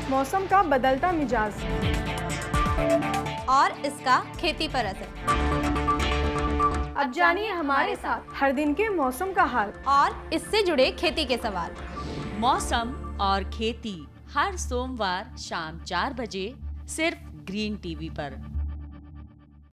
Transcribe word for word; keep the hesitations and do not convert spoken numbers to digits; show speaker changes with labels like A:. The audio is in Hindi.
A: मौसम का बदलता मिजाज
B: और इसका खेती पर असर।
A: अब जानिए हमारे साथ हर दिन के मौसम का हाल
B: और इससे जुड़े खेती के सवाल।
C: मौसम और खेती हर सोमवार शाम चार बजे सिर्फ ग्रीन टीवी पर।